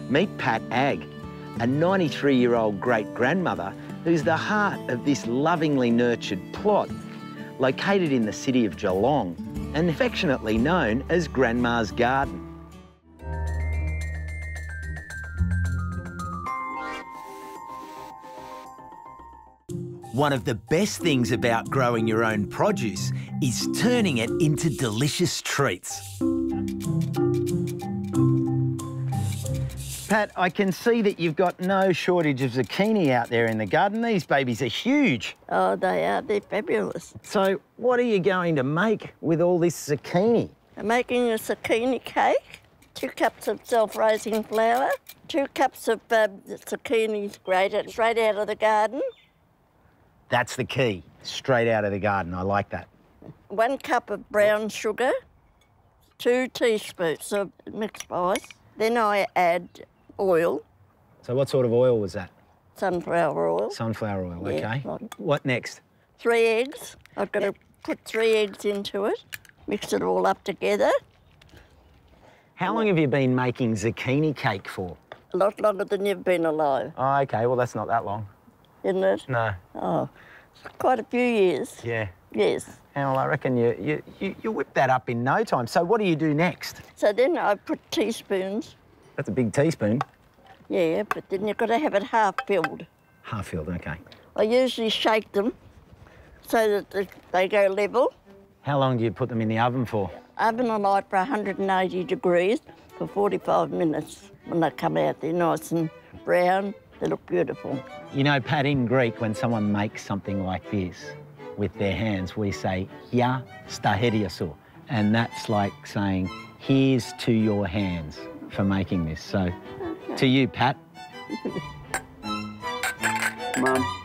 Meet Pat Agg, a 93-year-old great-grandmother who's the heart of this lovingly nurtured plot, located in the city of Geelong and affectionately known as Grandma's Garden. One of the best things about growing your own produce is turning it into delicious treats. Pat, I can see that you've got no shortage of zucchini out there in the garden. These babies are huge. Oh, they are. They're fabulous. So what are you going to make with all this zucchini? I'm making a zucchini cake, 2 cups of self-raising flour, 2 cups of zucchini grated straight out of the garden. That's the key, straight out of the garden. I like that. 1 cup of brown sugar, 2 teaspoons of mixed spice. Then I add oil. So what sort of oil was that? Sunflower oil. Sunflower oil, Yeah, okay. like What next? 3 eggs. I've got to put 3 eggs into it, mix it all up together. How long have you been making zucchini cake for? A lot longer than you've been alive. Oh, okay, well, that's not that long. Isn't it? No. Oh, quite a few years. Yeah. Yes. Well, I reckon you whip that up in no time. So what do you do next? So then I put teaspoons. That's a big teaspoon. Yeah, but then you've got to have it half filled. Half filled, okay. I usually shake them so that they go level. How long do you put them in the oven for? Oven on light for 180 degrees for 45 minutes. When they come out, they're nice and brown. They look beautiful. You know, Pat, in Greek, when someone makes something like this with their hands, we say, "Hia stahediasu," and that's like saying, "Here's to your hands for making this." So, to you, Pat. Mum.